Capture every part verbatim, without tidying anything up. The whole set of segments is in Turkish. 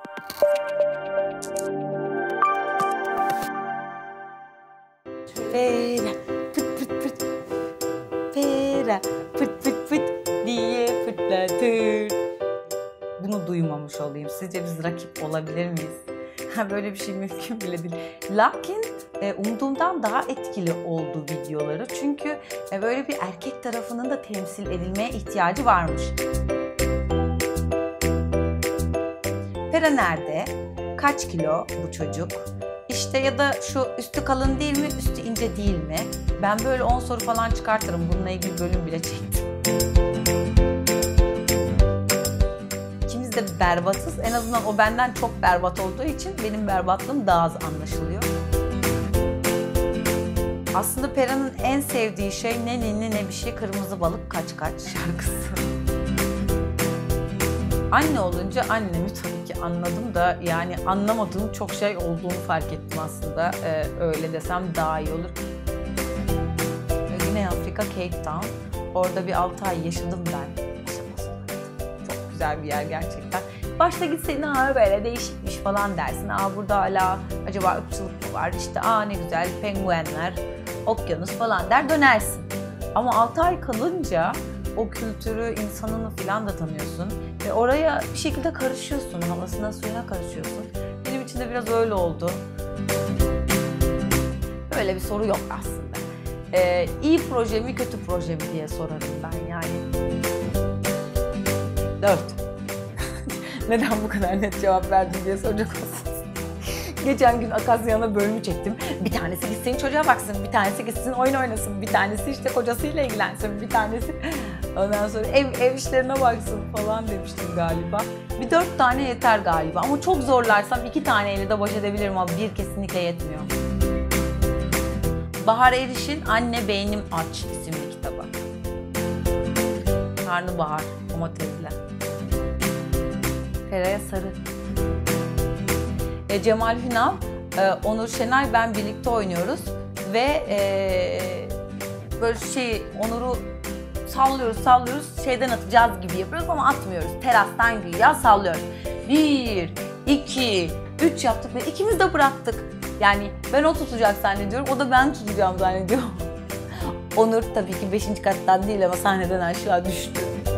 Pera pıt pıt pıt, pera pıt pıt pıt diye pıtlatır. Bunu duymamış olayım. Sizce biz rakip olabilir miyiz? Böyle bir şey mümkün bile değil. Lakin e, umduğumdan daha etkili oldu videoları. Çünkü e, böyle bir erkek tarafının da temsil edilmeye ihtiyacı varmış. Pera nerede? Kaç kilo bu çocuk? İşte ya da şu üstü kalın değil mi, üstü ince değil mi? Ben böyle on soru falan çıkartırım. Bununla ilgili bölüm bile çektim. İkimiz de berbatız. En azından o benden çok berbat olduğu için benim berbatlığım daha az anlaşılıyor. Aslında Pera'nın en sevdiği şey ne ninni ne bir şey, kırmızı balık kaç kaç şarkısı. Anne olunca annemi tabii ki anladım da yani anlamadığım çok şey olduğunu fark ettim aslında. Ee, öyle desem daha iyi olur. Güney Afrika, Cape Town. Orada bir altı ay yaşadım ben. Çok güzel bir yer gerçekten. Başta gitseydin ha böyle değişikmiş falan dersin. Aa burada hala acaba ırkçılık mı var? İşte aa ne güzel penguenler, okyanus falan der dönersin. Ama altı ay kalınca o kültürü, insanını falan da tanıyorsun. Ve oraya bir şekilde karışıyorsun, havasına, suyuna karışıyorsun. Benim için de biraz öyle oldu. Böyle bir soru yok aslında. Ee, iyi proje mi, kötü proje mi diye sorarım ben yani. Dört. Neden bu kadar net cevap verdim diye soracak olsun. Geçen gün Akasya'na bölümü çektim. Bir tanesi gitsin çocuğa baksın, bir tanesi gitsin oyun oynasın, bir tanesi işte kocasıyla ilgilensin, bir tanesi ondan sonra ev, ev işlerine baksın falan demiştim galiba. Bir dört tane yeter galiba ama çok zorlarsam iki taneyle de baş edebilirim ama bir kesinlikle yetmiyor. Bahar Eriş'in Anne Beynim Aç isimli kitabı. Karnabahar, domatesle. Pera'ya sarı. E, Cemal Hünal, e, Onur Şenay, ben birlikte oynuyoruz ve e, böyle şey Onur'u sallıyoruz sallıyoruz şeyden atacağız gibi yapıyoruz ama atmıyoruz. Terastan güya sallıyoruz. Bir, iki, üç yaptık ve ikimiz de bıraktık. Yani ben o tutacak zannediyorum, o da ben tutacağım zannediyor. Onur tabii ki beşinci kattan değil ama sahneden aşağı düştü.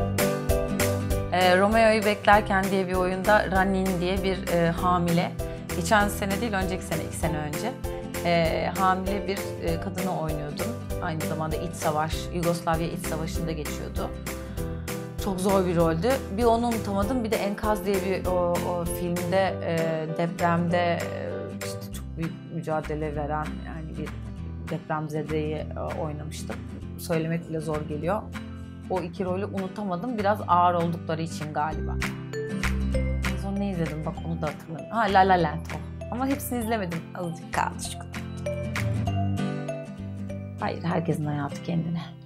E, Romeo'yu Beklerken diye bir oyunda Ranin diye bir e, hamile, geçen sene değil önceki sene, iki sene önce e, hamile bir e, kadını oynuyordum. Aynı zamanda iç savaş, Yugoslavya iç savaşında geçiyordu. Çok zor bir roldü. Bir onu unutamadım, bir de Enkaz diye bir o, o filmde e, depremde e, işte çok büyük mücadele veren yani bir depremzedeyi e, oynamıştım. Söylemek bile zor geliyor. O iki rolü unutamadım, biraz ağır oldukları için galiba. En son ne izledim bak onu da hatırlamıyorum. Ha La La Land o. Ama hepsini izlemedim, azıcık kaldı şu kadar. Hayır, herkesin hayatı kendine.